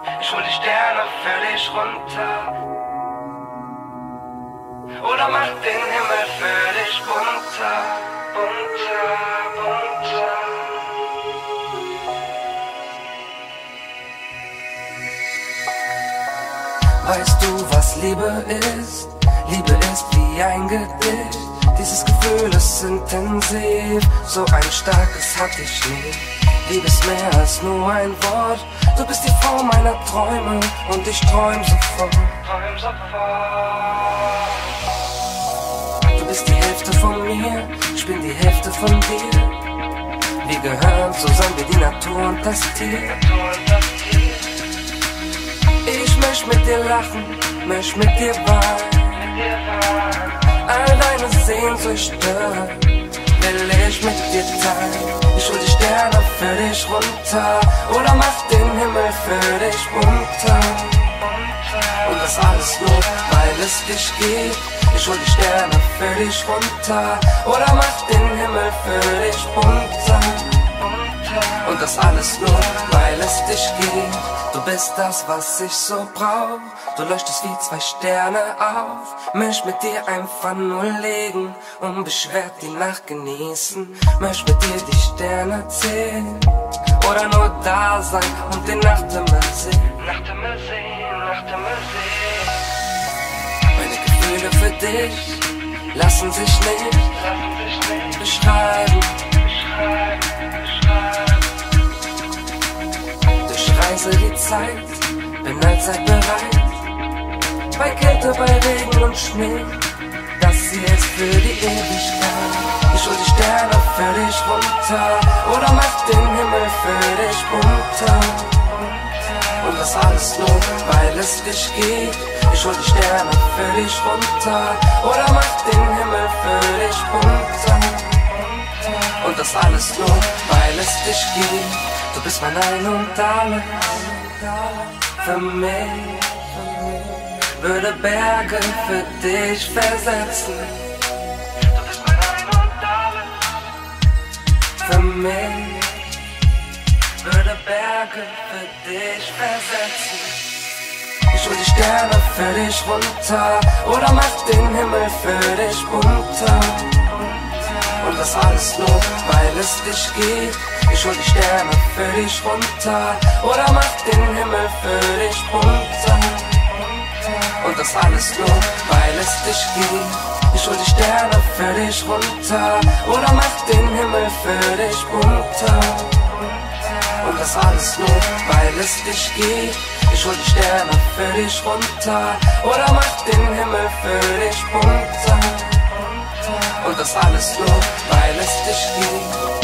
Ich hol die Sterne für dich runter. Oder mach den Himmel für dich bunter, bunter, bunter. Weißt du, was Liebe ist? Liebe ist wie ein Gedicht. Dieses Gefühl ist intensiv, so ein starkes hatte ich nie. Liebe ist mehr als nur ein Wort. Du bist die Frau meiner Träume und ich träum sofort. Du bist die Hälfte von mir, ich bin die Hälfte von dir. Wir gehören zusammen wie die Natur und das Tier. Ich möchte mit dir lachen, möchte mit dir weinen. All deine Sehnsüchte will ich mit dir teilen. Ich hol die Sterne für dich runter oder mach den Himmel für dich bunter. Und das alles nur, weil es dich gibt. Ich hol die Sterne für dich runter oder mach den Himmel für dich bunter. Und das alles nur, weil es dich gibt. Du bist das, was ich so brauch. Du leuchtest wie 2 Sterne auf. Möcht mit dir einfach nur liegen, unbeschwert die Nacht genießen. Möcht mit dir die Sterne zählen oder nur da sein und den Nachthimmel sehen. Nachthimmel sehen, Nachthimmel sehen. Meine Gefühle für dich lassen sich nicht beschreiben. Durchreise die Zeit, bin allzeit bereit. Bei Kälte, bei Regen und Schnee, das hier ist für die Ewigkeit. Ich hol die Sterne für dich runter oder mach den Himmel für dich bunter. Und das alles nur, weil es dich gibt. Ich hol die Sterne für dich runter oder mach den Himmel für dich bunter. Und das alles nur, weil es dich gibt. Du bist mein Ein und Alles. Für mich würde Berge für dich versetzen. Du bist mein Ein und Alles. Für mich würde Berge für dich versetzen. Ich hol die Sterne für dich runter oder mach den Himmel für dich bunter. Und das alles nur, weil es dich gibt. Ich hol die Sterne für dich runter oder mach den Himmel für dich bunter. Und das alles nur, weil es dich gibt. Ich hol die Sterne für dich runter oder mach den Himmel für dich bunter. Und das alles nur, weil es dich gibt. Ich hol die Sterne für dich runter oder mach den Himmel für dich bunter. Und das alles nur, weil es dich gibt.